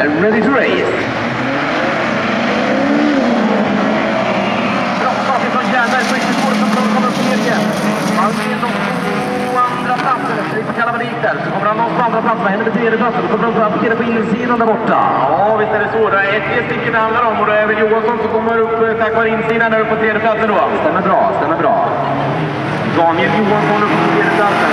är ready to race. Bra start ifrån Järnberg på riktigt spåret som kommer upp på ledningen. Han är de två andra platser. Det är så kalla där. Så kommer han på andra platsen. Händer med tredje platsen. Då kommer han att parkera på insidan där borta. Ja, visst är det så. Det är 3 stycken det handlar om. Och det är väl Johansson som kommer upp tack vare insidan där uppe på tredje platsen då. Stämmer bra, stämmer bra. Daniel Johansson upp på tredje platsen.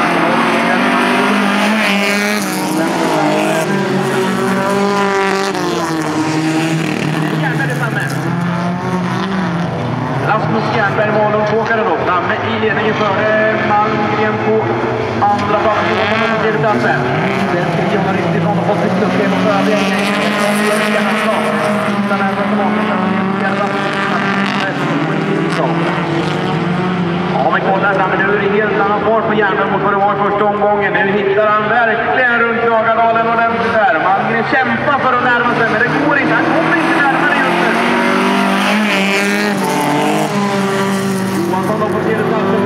Rasmus Järnberg, Malungsåkare då, framme i ledningen före Malmgren på andra platsen och på tredje platsen. Den tredje har riktigt från och fått sitt uppgång och övriga gängen från Jörgen Hansson. Utan närmast som vanligt att det är ja, men kolla framme nu är det helt annan fart på Järnberg mot vad det var första omgången. Nu hittar han verkligen runt Jagadalen ordentligt där. Malmgren kämpar för att närma sig, men det går inte. Han kommer inte närmare just nu. Johansson då på tredje platsen.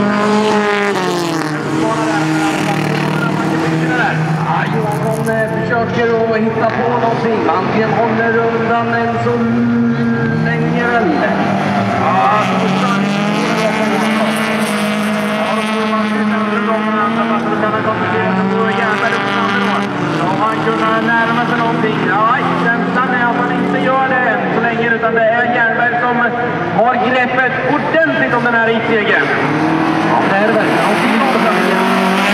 Johansson försöker att hitta på någonting. Malmgren håller undan en så länge väl. Ja, så starkt. Om han kunde närma sig någonting. Ja, känslan är att han inte gör det än så länge, utan det är Järnberg som har greppet ordentligt om den här issegern. Ja, det är det verkligen. Han ser på framtiden.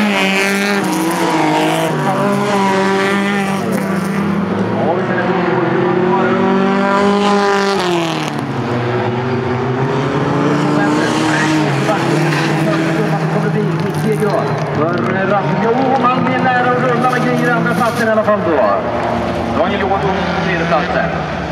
Ja, vi ser det så. Man blir nära att rulla med grejer i andra platsen i alla fall då. Daniel Johansson på tredje platsen.